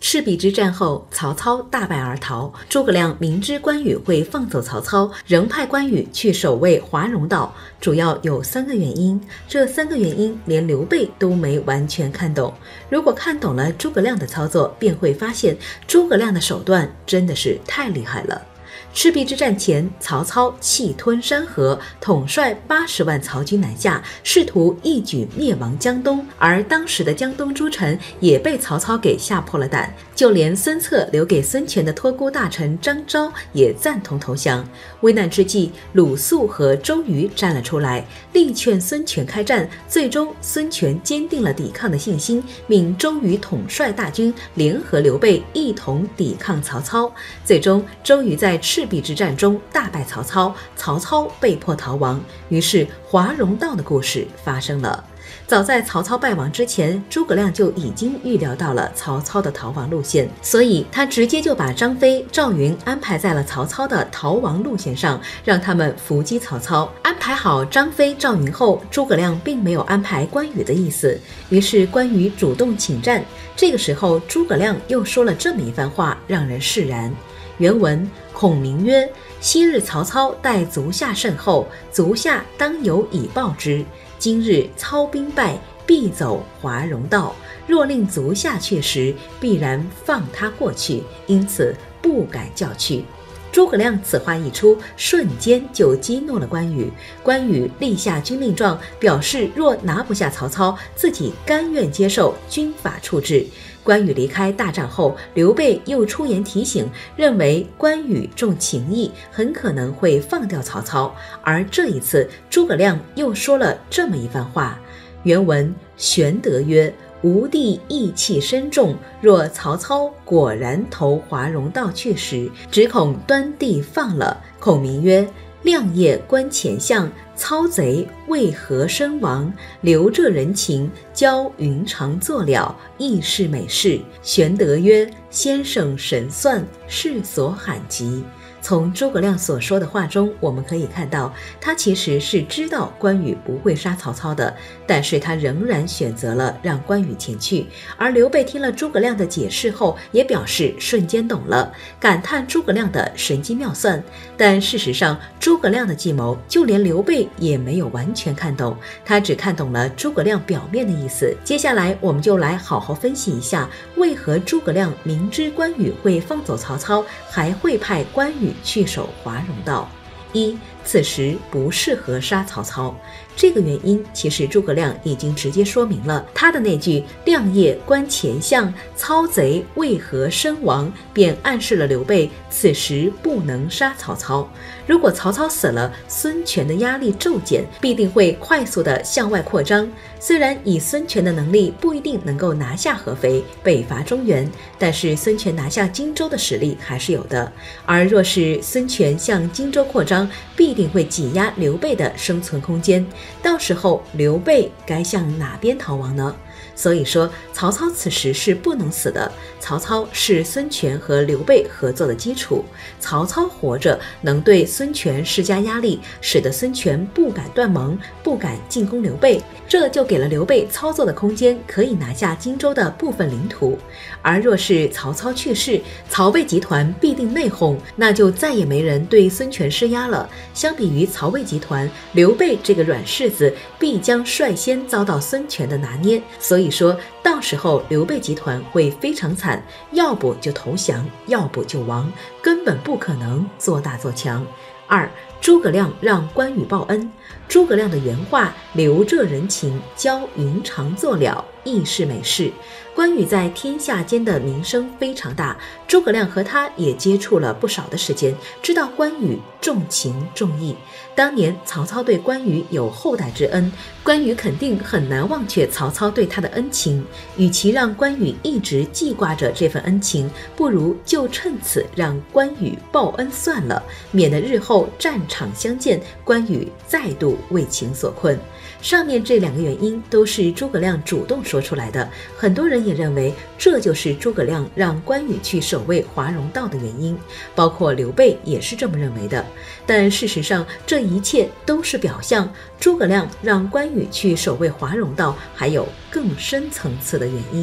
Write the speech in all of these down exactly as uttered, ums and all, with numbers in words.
赤壁之战后，曹操大败而逃。诸葛亮明知关羽会放走曹操，仍派关羽去守卫华容道，主要有三个原因。这三个原因连刘备都没完全看懂。如果看懂了诸葛亮的操作，便会发现诸葛亮的手段真的是太厉害了。赤壁之战前，曹操气吞山河，统帅八十万曹军南下，试图一举灭亡江东。而当时的江东诸臣也被曹操给吓破了胆，就连孙策留给孙权的托孤大臣张昭也赞同投降。危难之际，鲁肃和周瑜站了出来，力劝孙权开战。最终，孙权坚定了抵抗的信心，命周瑜统帅大军，联合刘备一同抵抗曹操。最终，周瑜在赤壁之战中大败曹操，曹操被迫逃亡，于是华容道的故事发生了。早在曹操败亡之前，诸葛亮就已经预料到了曹操的逃亡路线，所以他直接就把张飞、赵云安排在了曹操的逃亡路线上，让他们伏击曹操。安排好张飞、赵云后，诸葛亮并没有安排关羽的意思，于是关羽主动请战。这个时候，诸葛亮又说了这么一番话，让人释然。原文：孔明曰：昔日曹操待足下甚厚，足下当有以报之。今日操兵败，必走华容道。若令足下去时，必然放他过去，因此不敢叫去。诸葛亮此话一出，瞬间就激怒了关羽。关羽立下军令状，表示若拿不下曹操，自己甘愿接受军法处置。关羽离开大帐后，刘备又出言提醒，认为关羽重情义，很可能会放掉曹操。而这一次，诸葛亮又说了这么一番话。原文：玄德曰：吾弟义气深重，若曹操果然投华容道去时，只恐端地放了。孔明曰：亮夜观前相，操贼为何身亡？留这人情，教云长作了，亦是美事。玄德曰：先生神算，世所罕及。从诸葛亮所说的话中，我们可以看到，他其实是知道关羽不会杀曹操的，但是他仍然选择了让关羽前去。而刘备听了诸葛亮的解释后，也表示瞬间懂了，感叹诸葛亮的神机妙算。但事实上，诸葛亮的计谋，就连刘备也没有完全看懂，他只看懂了诸葛亮表面的意思。接下来，我们就来好好分析一下，为何诸葛亮明知关羽会放走曹操，还会派关羽去守华容道。一，此时不适合杀曹操。这个原因其实诸葛亮已经直接说明了，他的那句亮夜观前相，操贼为何身亡，便暗示了刘备此时不能杀曹操。如果曹操死了，孙权的压力骤减，必定会快速的向外扩张。虽然以孙权的能力不一定能够拿下合肥、北伐中原，但是孙权拿下荆州的实力还是有的。而若是孙权向荆州扩张，必定会挤压刘备的生存空间。到时候刘备该向哪边逃亡呢？所以说，曹操此时是不能死的。曹操是孙权和刘备合作的基础，曹操活着能对孙权施加压力，使得孙权不敢断盟，不敢进攻刘备，这就给了刘备操作的空间，可以拿下荆州的部分领土。而若是曹操去世，曹魏集团必定内讧，那就再也没人对孙权施压了。相比于曹魏集团，刘备这个软柿子必将率先遭到孙权的拿捏。所以说，到时候刘备集团会非常惨，要不就投降，要不就亡，根本不可能做大做强。二，诸葛亮让关羽报恩。诸葛亮的原话：留这人情，教云长作了，亦是美事。关羽在天下间的名声非常大，诸葛亮和他也接触了不少的时间，知道关羽重情重义。当年曹操对关羽有后代之恩，关羽肯定很难忘却曹操对他的恩情。与其让关羽一直记挂着这份恩情，不如就趁此让关羽报恩算了，免得日后战场相见，关羽再度为情所困。上面这两个原因都是诸葛亮主动说出来的，很多人也认为这就是诸葛亮让关羽去守卫华容道的原因，包括刘备也是这么认为的。但事实上，这一切都是表象，诸葛亮让关羽去守卫华容道还有更深层次的原因。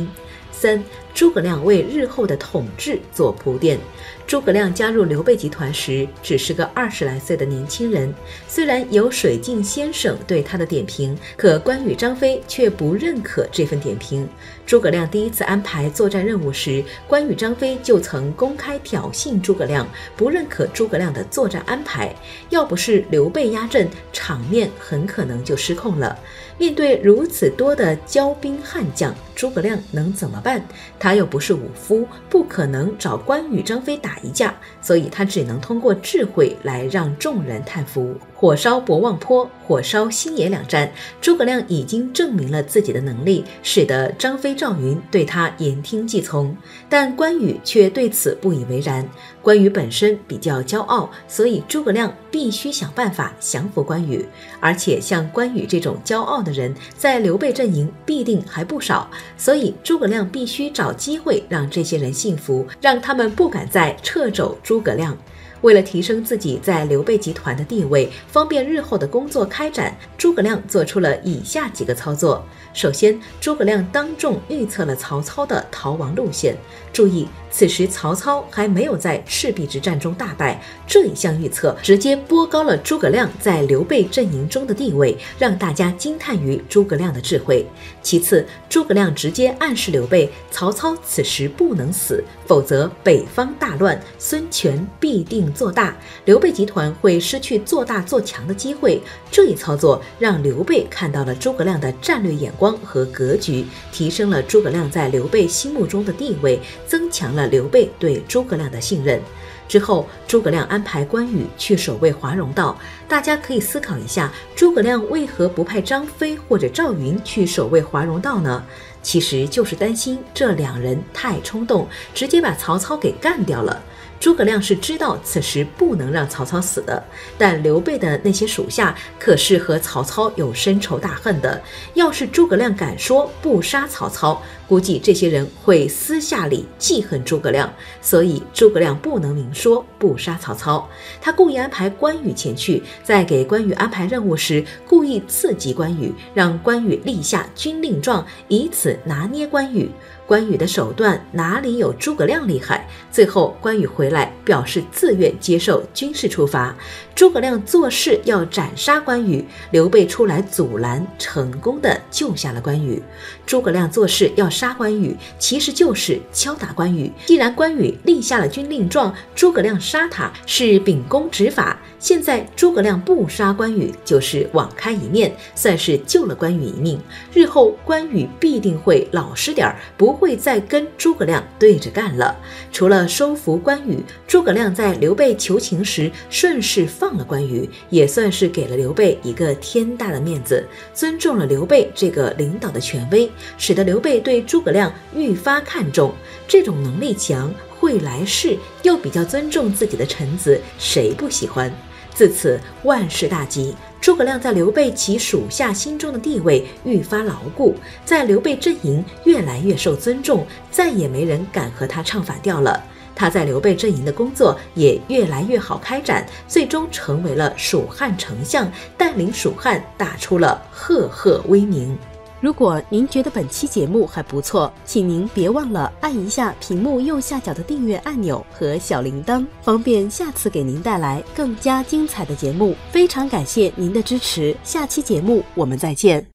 三、诸葛亮为日后的统治做铺垫。诸葛亮加入刘备集团时只是个二十来岁的年轻人，虽然有水镜先生对他的点评，可关羽、张飞却不认可这份点评。诸葛亮第一次安排作战任务时，关羽、张飞就曾公开挑衅诸葛亮，不认可诸葛亮的作战安排。要不是刘备压阵，场面很可能就失控了。面对如此多的骄兵悍将，诸葛亮能怎么办？他又不是武夫，不可能找关羽、张飞打一架，所以他只能通过智慧来让众人叹服。火烧博望坡、火烧新野两战，诸葛亮已经证明了自己的能力，使得张飞、赵云对他言听计从。但关羽却对此不以为然。关羽本身比较骄傲，所以诸葛亮必须想办法降服关羽。而且像关羽这种骄傲的人，在刘备阵营必定还不少，所以诸葛亮必须找机会让这些人信服，让他们不敢再掣肘诸葛亮。为了提升自己在刘备集团的地位，方便日后的工作开展，诸葛亮做出了以下几个操作。首先，诸葛亮当众预测了曹操的逃亡路线。注意，此时曹操还没有在赤壁之战中大败，这一项预测直接拨高了诸葛亮在刘备阵营中的地位，让大家惊叹于诸葛亮的智慧。其次，诸葛亮直接暗示刘备，曹操此时不能死，否则北方大乱，孙权必定做大，刘备集团会失去做大做强的机会。这一操作让刘备看到了诸葛亮的战略眼光和格局，提升了诸葛亮在刘备心目中的地位，增强了刘备对诸葛亮的信任。之后，诸葛亮安排关羽去守卫华容道。大家可以思考一下，诸葛亮为何不派张飞或者赵云去守卫华容道呢？其实就是担心这两人太冲动，直接把曹操给干掉了。诸葛亮是知道此时不能让曹操死的，但刘备的那些属下可是和曹操有深仇大恨的。要是诸葛亮敢说不杀曹操，估计这些人会私下里记恨诸葛亮，所以诸葛亮不能明说不杀曹操。他故意安排关羽前去，在给关羽安排任务时，故意刺激关羽，让关羽立下军令状，以此拿捏关羽。关羽的手段哪里有诸葛亮厉害？最后关羽回来表示自愿接受军事处罚。诸葛亮做事要斩杀关羽，刘备出来阻拦，成功的救下了关羽。诸葛亮做事要杀关羽，其实就是敲打关羽。既然关羽立下了军令状，诸葛亮杀他是秉公执法，现在诸葛亮不杀关羽，就是网开一面，算是救了关羽一命。日后关羽必定会老实点，不会再跟诸葛亮对着干了。除了收服关羽，诸葛亮在刘备求情时顺势放了关羽，也算是给了刘备一个天大的面子，尊重了刘备这个领导的权威，使得刘备对诸葛亮愈发看重。这种能力强、会来事又比较尊重自己的臣子，谁不喜欢？自此万事大吉，诸葛亮在刘备其属下心中的地位愈发牢固，在刘备阵营越来越受尊重，再也没人敢和他唱反调了。他在刘备阵营的工作也越来越好开展，最终成为了蜀汉丞相，带领蜀汉打出了赫赫威名。 如果您觉得本期节目还不错，请您别忘了按一下屏幕右下角的订阅按钮和小铃铛，方便下次给您带来更加精彩的节目。非常感谢您的支持，下期节目我们再见。